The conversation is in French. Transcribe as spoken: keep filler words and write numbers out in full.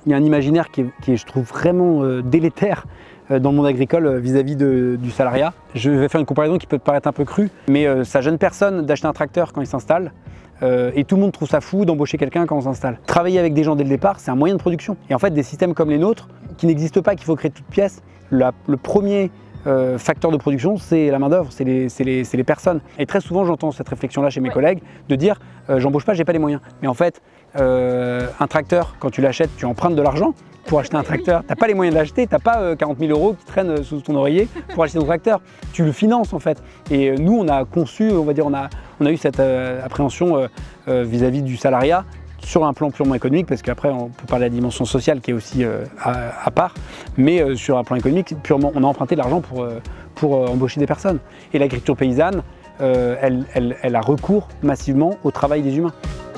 il y a un imaginaire qui est, qui est je trouve, vraiment euh, délétère euh, dans le monde agricole euh, vis-à-vis de, du salariat. Je vais faire une comparaison qui peut te paraître un peu crue, mais euh, ça gêne personne d'acheter un tracteur quand il s'installe. Euh, et tout le monde trouve ça fou d'embaucher quelqu'un quand on s'installe. Travailler avec des gens dès le départ, c'est un moyen de production. Et en fait, des systèmes comme les nôtres, qui n'existent pas, qu'il faut créer de toutes pièces, la, le premier euh, facteur de production, c'est la main-d'œuvre, c'est les, les, les personnes. Et très souvent, j'entends cette réflexion-là chez mes ouais. collègues, de dire euh, j'embauche pas, j'ai pas les moyens. Mais en fait, euh, un tracteur, quand tu l'achètes, tu empruntes de l'argent pour acheter un tracteur. Tu n'as pas les moyens de l'acheter, tu n'as pas euh, quarante mille euros qui traînent sous ton oreiller pour acheter ton tracteur. Tu le finances en fait. Et euh, nous, on a conçu, on va dire, on a, on a eu cette euh, appréhension euh, euh, vis-à-vis du salariat sur un plan purement économique, parce qu'après on peut parler de la dimension sociale qui est aussi euh, à, à part, mais euh, sur un plan économique, purement, on a emprunté de l'argent pour, euh, pour euh, embaucher des personnes. Et l'agriculture paysanne, euh, elle, elle, elle a recours massivement au travail des humains.